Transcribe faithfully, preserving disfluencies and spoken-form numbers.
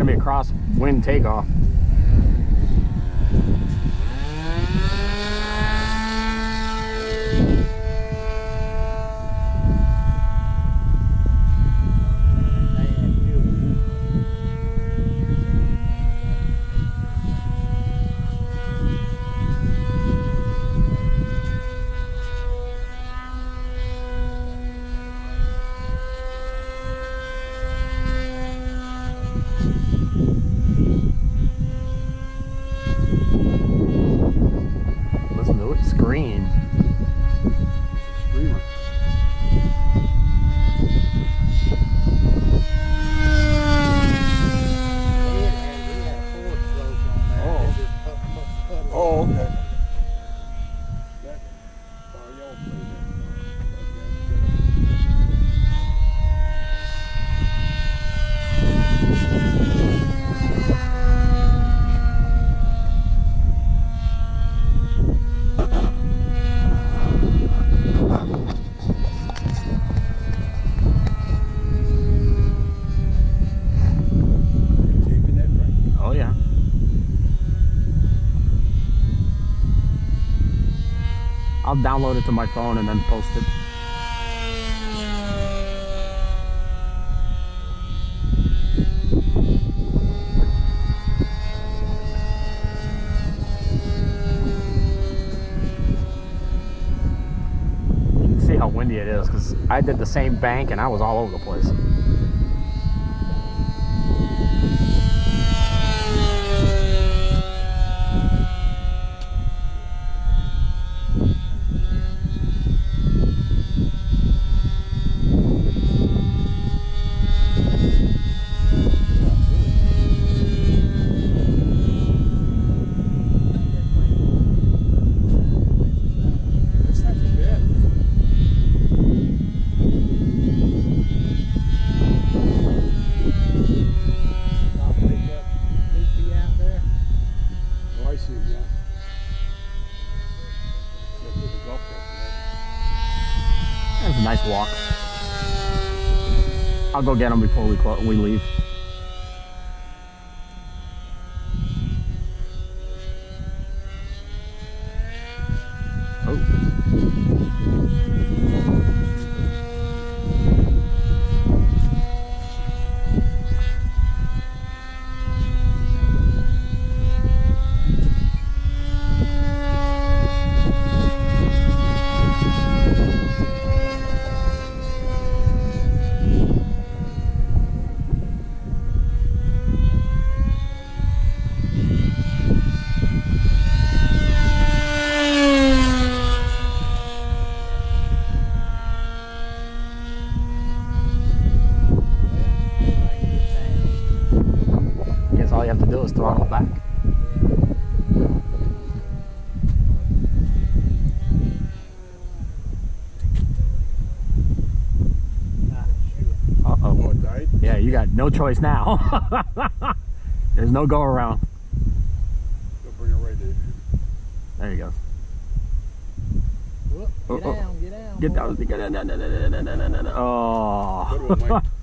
be a crosswind takeoff. Listen to it scream. Screamer. Oh. Oh, okay. That, uh, y'all play Oh yeah. I'll download it to my phone and then post it. You can see how windy it is because I did the same bank and I was all over the place. That's a nice walk. I'll go get them before we we leave. Oh. All you have to do is throttle back. Uh-oh. Oh, it died? Yeah, you got no choice now. There's no go around. Go bring it right there. There you go. Whoop, get Oh, oh. down, get down. Get down. Get down. Oh.